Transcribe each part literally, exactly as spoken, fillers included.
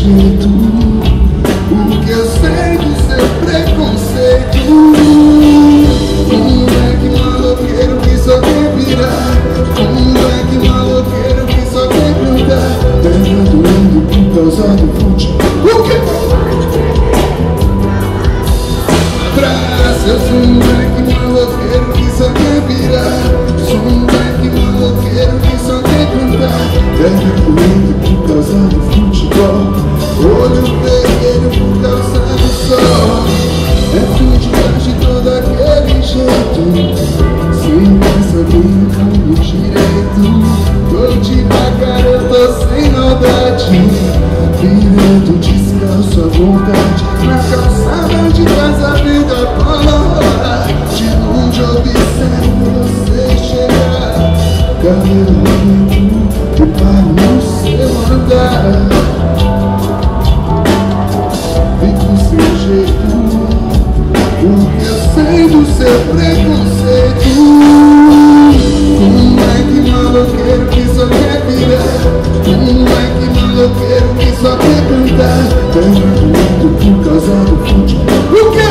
jeito, porque eu sei do seu preconceito. Um moleque maloqueiro que só quer virar, um moleque maloqueiro que só quer cantar, terra doendo por causa do futebol. O quê? Praça, eu sou um moleque maloqueiro que só quer virar, sou um moleque maloqueiro que só quer cantar, terra doendo por causa do futebol, olho vermelho por causa do sol. É fim de tarde todo aquele jeito, sem saber como direito. Tô devagar, eu tô sem maldade, virando descalço à vontade, na calçada de casa a vida rola. De longe observo você chegar, cabelo lento, eu paro no seu andar. Vem com seu jeito, porque eu sei do seu preconceito. Um moleque maloqueiro que só quer virar, um moleque maloqueiro que só quer cantar, terra doendo por causa do futebol. O quê?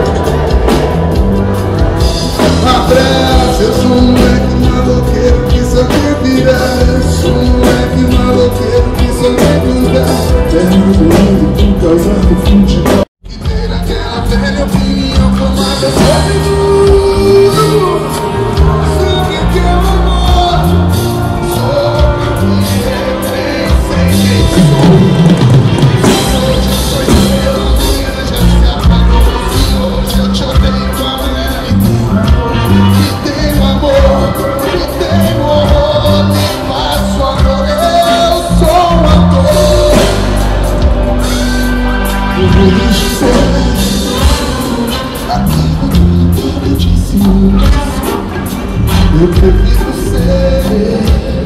Abraço, eu sou um moleque maloqueiro que só quer virar, sou um moleque maloqueiro que só quer cantar, terra doendo por causa do futebol. Que ter aquela velha opinião formada sobre tudo, sobre o que é o amor, sobre o que é bem sem jeito. Hoje eu sou eu, amanhã já se apagou, e hoje eu te odeio amanhã. Que tenho amor, que tenho horror, que faço amor, eu sou um ator. Eu vou dizer aquilo que eu disse, eu prefiro ser.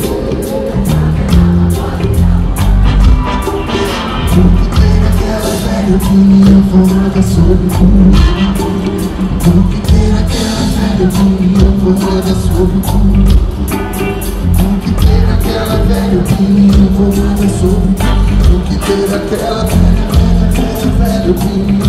Porque tem aquela velha opinião formada sobre tudo, porque tem aquela velha opinião formada sobre tudo, porque tem aquela velha opinião formada sobre tudo, porque tem aquela velha, velha, velha, velha opinião.